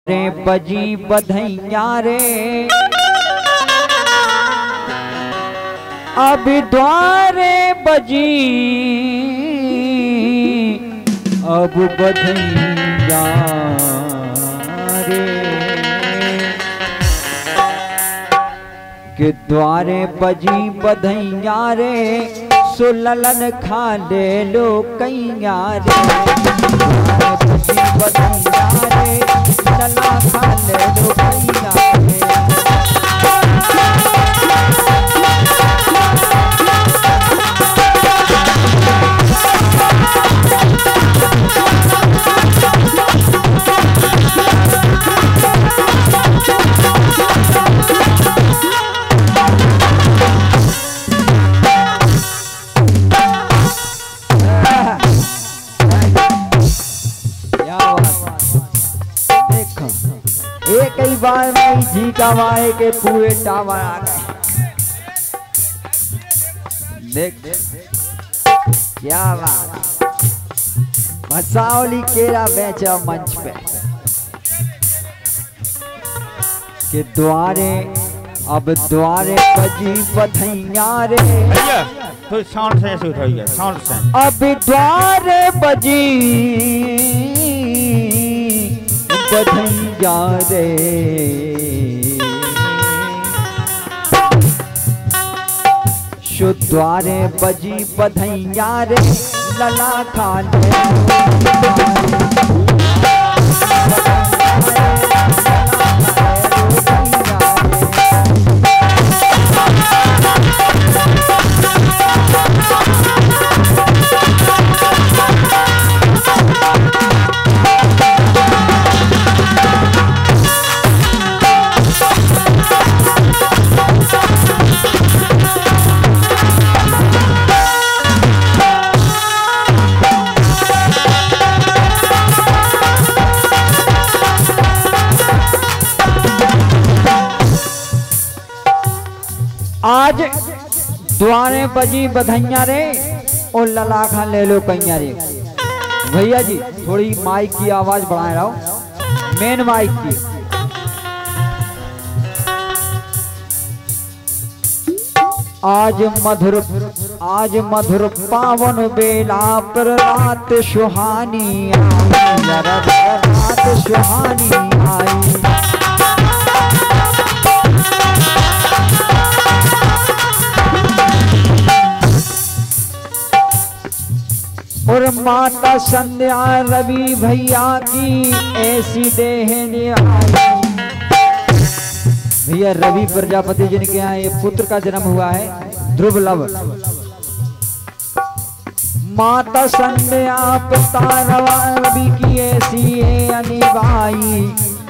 रे बजी बधैया रे अब द्वारे बजी अब बधैया रे के द्वारे बजी बधैया रे सुललन खा ले लो कैया रे बजी बधैया रे लला खा ले लो कैया रे कई बार नहीं जी का वाहे के पूरे टावर आ गए। देख क्या बात मसावली केरा बेचा मंच पे के द्वारे अब द्वारे बजी बधैया रे भैया तो साउंड से ऐसे उठाइए साउंड से अब द्वारे बजी बधैया रे शुद्वारे बजी बधैया रे लला खान आज द्वारे बजी बधैया रे और लला खा ले लो कैया रे। भैया जी थोड़ी माइक की आवाज बढ़ाए रहो, मेन माइक की। आज मधुर पावन बेला पर रात सुहानी आई, रात सुहानी आई। और माता संध्या रवि भैया की ऐसी देहने आई। भैया रवि प्रजापति जिनके यहाँ ये पुत्र का जन्म हुआ है ध्रुव लव। माता संध्या पिता रवि की ऐसी अनिभाई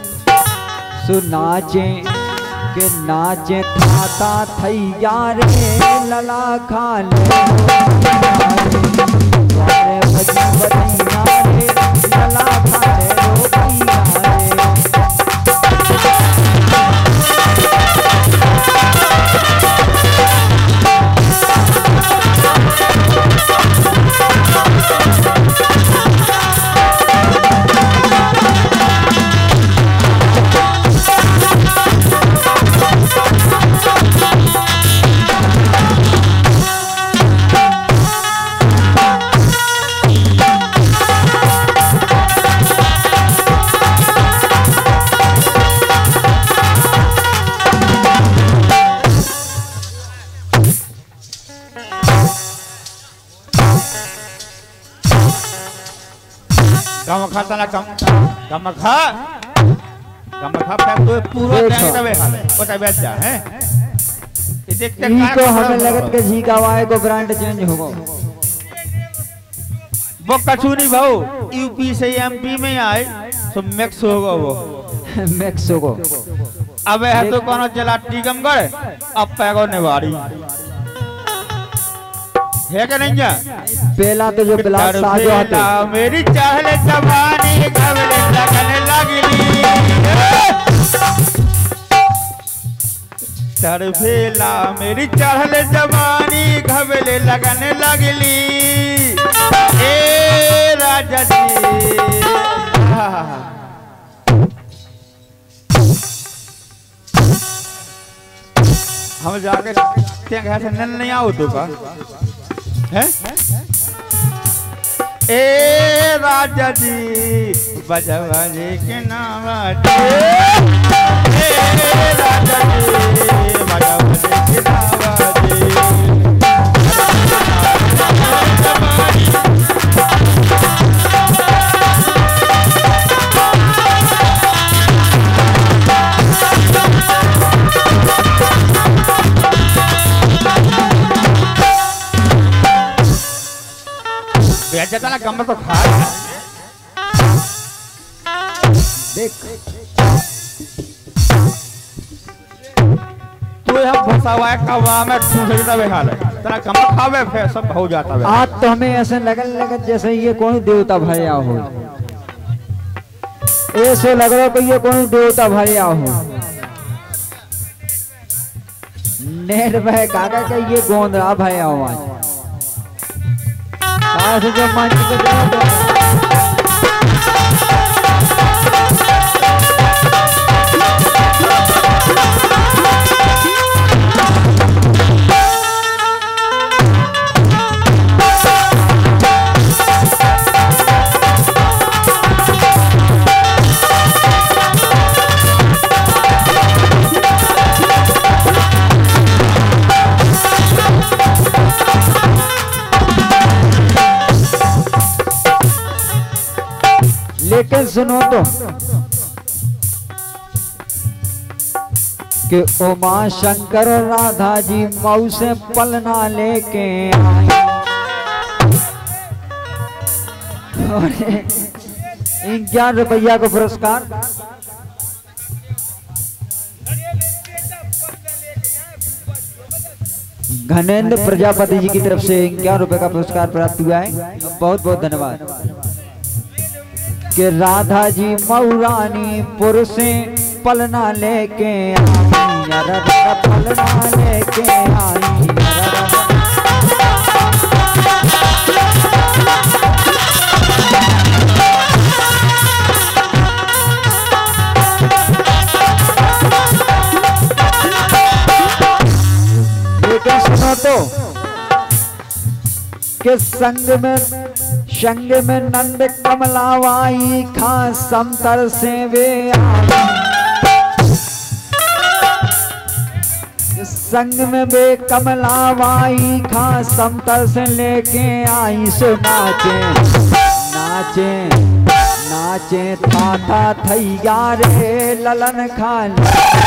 सुनाचे के नाचे थाता थैया रे लला खान बजी बधैया रे लला खा ले लो कैया रे। खाता ना कम खा तो पूरा टाइम तबे हाले ओ तबे जा है ये देखते को हमें लगत के जी का वाए को ब्रांड चेंज होगा वो कछु नहीं भाऊ यूपी से एमपी में आए तो मैक्स होगा वो मैक्स होगा। अबे है तो कोनो चला टीकमगढ़ अब पैगो नेवाड़ी है क्या नहीं जा पहला तो जो बिलास साजो आते मेरी चाहले जवानी घबले लगने लगली तरफेला मेरी चाहले जवानी घबले लगने लगली ए राजा जी हम जाके ते घर से नल नहीं आओ तो का हैं ए राजा जी बजवाजे के नाम ए राजा जी बजवाजे के नाम बेचता कम तो खा देख तू हम फसावा कवा में ठूठा बेहाल है तेरा कम खावे फिर सब हो जाता है। आज तो हमें ऐसे लगन जैसे ये कोई देवता भरिया हो, ऐसे लग रहा कि ये कोई देवता भरिया हो। नेट में काका का ये गोंदरा भरिया हो आज जो मंच पे लेकिन सुनो तो कि उमा शंकर राधा जी मऊ से पलना लेके आए और 11 रुपया का पुरस्कार घनेन्द्र प्रजापति जी की तरफ से 11 रुपए का पुरस्कार प्राप्त हुआ है। बहुत बहुत धन्यवाद। कि राधा जी मऊरानीपुर से पलना लेके आई, पलना लेके आई। लेकिन सुनो तो कि संग में नंद कमलावाई खा समतर से वे संग में वे कमलावाई खा समतर से लेके आई। सो नाचे नाचे नाचे था थैया रे ललन खान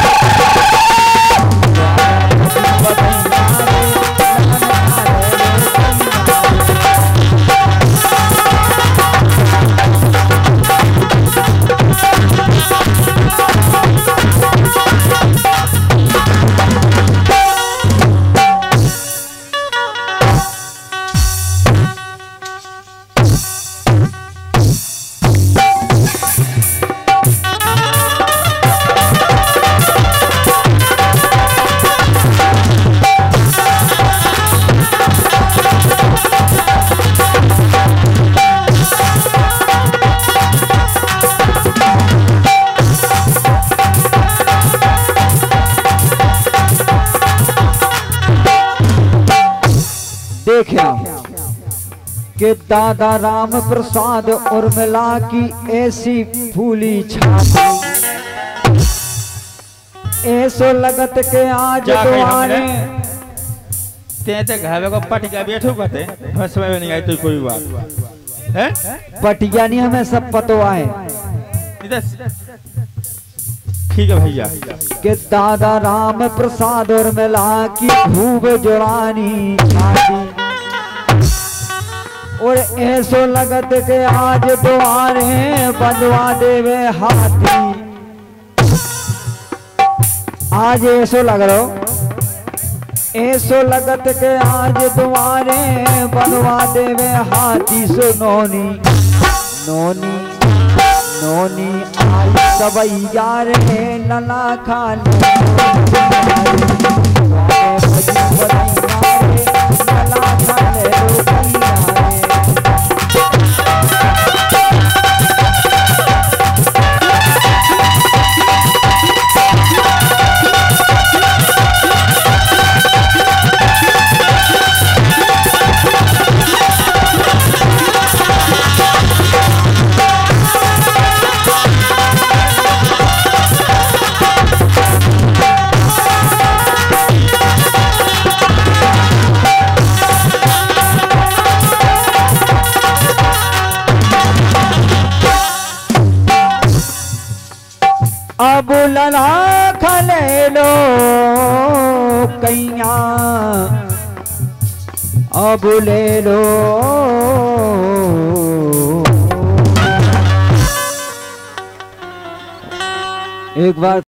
देखा कि दादा राम प्रसाद उर्मिला की ऐसी फूली छाती ऐसो लगत के आज दुआरे ते घावे को पटिया बैठो कहते फस में नहीं आई तो कोई बात है। पटिया नहीं हमें सब पतो है। ठीक है भैया कि दादा राम प्रसाद उर्मिला की खूब जुड़ानी छाती और ऐसो लगत के आज द्वारे बंधवा देवे हाथी। आज ऐसो लग रहा ऐसो लगत के आज द्वारे बंधवा देवे हाथी। सो नोनी नोनी नोनी आई सबैया रे लला खाली लला खाले लला खले लो कैया अब ले लो एक बार